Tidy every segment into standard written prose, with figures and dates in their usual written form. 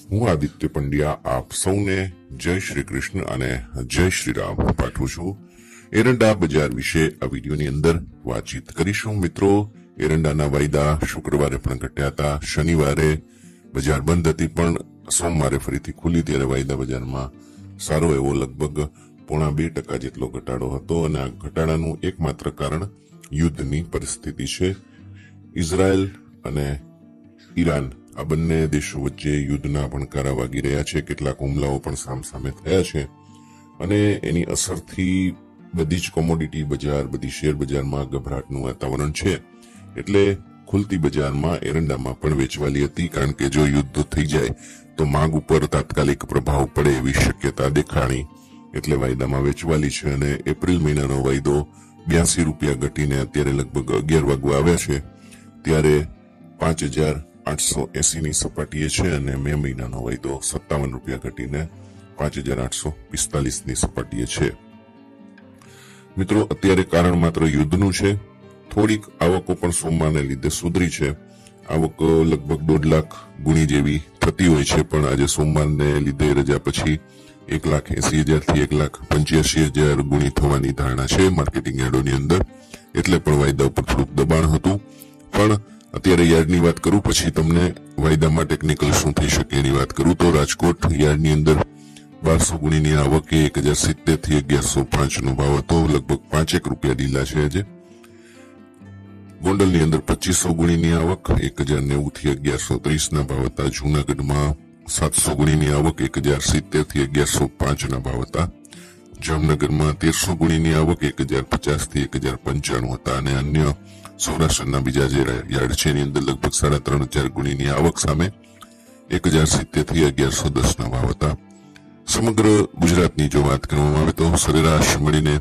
હું આદિત્ય પંડ્યા આપ સૌને જય શ્રી કૃષ્ણ અને જય શ્રી રામ પાઠવું છું। એરંડા બજાર વિશે આ વિડીયોની અંદર વાતચીત કરીશું। મિત્રો, એરંડાના વાયદા શુક્રવારે પણ ઘટ્યા હતા, શનિવારે બજાર બંધ હતી, પણ સોમવારે ફરીથી ખુલી ત્યારે વાયદા બજારમાં સારો એવો લગભગ 0.5% જેટલો ઘટાડો હતો અને આ ઘટાડાનું એકમાત્ર કારણ યુદ્ધની પરિસ્થિતિ છે। ઇઝરાયલ અને ઈરાન આ બંને દેશો વચ્ચે યુદ્ધના ભણકારા વાગી રહ્યા છે, કેટલાક હુમલાઓ પણ સામસામે થયા છે અને એની અસરથી બધી જ કોમોડિટી બજાર, બધી શેર બજારમાં ગભરાટનું વાતાવરણ છે। એટલે ખુલતી બજારમાં એરંડામાં પણ વેચવાલી હતી, કારણ કે જો યુદ્ધ થઈ જાય તો માંગ ઉપર તાત્કાલિક પ્રભાવ પડે એવી શક્યતા દેખાણી, એટલે વાયદામાં વેચવાલી છે। અને એપ્રિલ મહિનાનો વાયદો 82 રૂપિયા ઘટીને અત્યારે લગભગ 11 વાગવા આવ્યા છે ત્યારે 5880 ની સપાટીએ છે અને મે મહિનાનો વાયદો 57 રૂપિયા ઘટીને 5845 ની સપાટીએ છે। મિત્રો, અત્યારે કારણ માત્ર યુદ્ધનું છે। થોડીક આવકો પણ સોમવારને લીધે સુધરી છે। આવક લગભગ 1.5 લાખ ગુણી જેવી થતી હોય છે, પણ આજે સોમવારને લીધે રજા પછી 1,80,000 થી 1,85,000 ગુણી થવાની ધારણા છે માર્કેટિંગ યાર્ડોની અંદર, એટલે પણ વાયદા ઉપર થોડુંક દબાણ હતું। પણ અત્યારે યાર્ડની વાત કરું, પછી તમને વાયદામાં ટેકનિકલ શું થઈ શકે એની વાત કરું તો રાજકોટ યાર્ડની અંદર 1200 ગુણીની આવકે 1070 થી 1105 નો ભાવ હતો, લગભગ 5 રૂપિયા ઢીલા છે આજે। ગોંડલની અંદર 2500 ગુણીની આવક 1090 થી 1130 ના ભાવ હતા। જૂનાગઢમાં 700 ગુણીની આવક 1070 થી 1105 ના ભાવ હતા। જામનગરમાં 1300 ગુણીની આવક 1050 થી 1095 હતા અને અન્ય સૌરાષ્ટ્રના બીજા જે યાર્ડ છે એની અંદર લગભગ 3500 ગુણીની આવક સામે 1070 થી 1110 ના ભાવ હતા। સમગ્ર ગુજરાતની જો વાત કરવામાં આવે તો સરેરાશ મળીને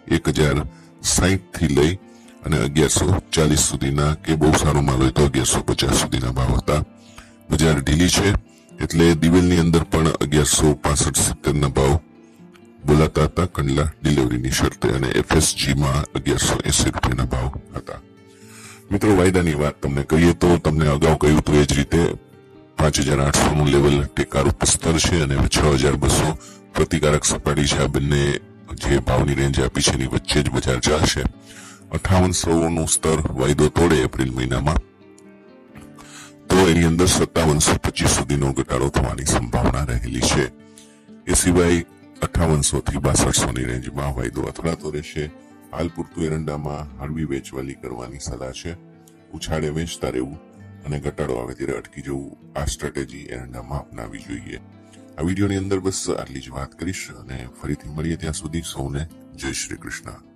1060 થી લઈ અને 1140 સુધીના, કે બહુ સારો માલ હોય તો 1150 સુધીના ભાવ હતા। બજાર ઢીલી છે, એટલે દિવેલની અંદર પણ 1165-70 ના ભાવ બોલાતા હતા કંડલા ડિલિવરીની શરતે, અને FSG માં 1180 રૂપિયાના ભાવ હતા। મિત્રો, વાયદાની વાત તમને કહીએ તો તમને અગાઉ કહ્યું તો એ જ રીતે 5800 નું લેવલ ટેકારૂપ સ્તર છે અને 6200 પ્રતિકારક સપાટી છે। આ બંને જે ભાવની રેન્જ આપી છે એની વચ્ચે જ બજાર ચાલશે। 5800 નું સ્તર વાયદો તોડે એપ્રિલ મહિનામાં તો એની અંદર 5725 સુધીનો ઘટાડો થવાની સંભાવના રહેલી છે। એ સિવાય 5800 થી 6200 ની રેન્જમાં વાયદો અથડાતો રહેશે। હાલ પૂરતું એરંડામાં હળવી વેચવાલી કરવાની સલાહ છે। ઉછાળે વેચતા રહેવું અને ઘટાડો આવે ત્યારે અટકી જવું, આ સ્ટ્રેટેજી એરંડામાં અપનાવી જોઈએ। આ વિડીયોની અંદર બસ આટલી જ વાત કરીશ અને ફરીથી મળીએ ત્યાં સુધી સૌને જય શ્રી કૃષ્ણ।